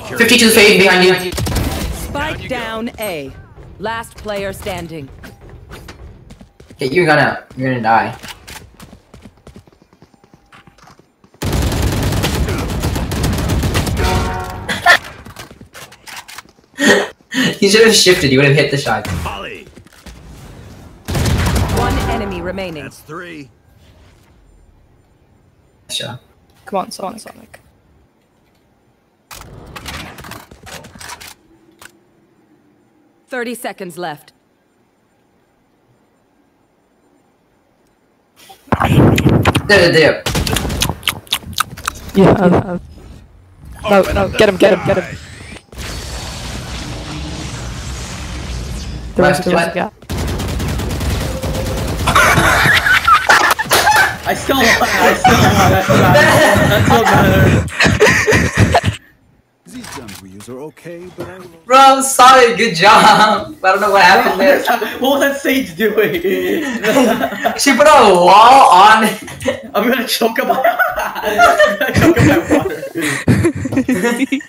52 fade behind you. Spike down A. Last player standing. Okay, you're gonna die. You should have shifted, you would have hit the shot. Ollie. One enemy remaining. That's 3. Sure. Come on, Sonic. "30 seconds left. There. Yeah. No, get him. The rest of us, yeah. I still won. That's so better. These guns we use are okay, but I will... Bro, sorry, good job. I don't know what happened there. What was that Sage doing? She put a wall on. I'm gonna choke up my water.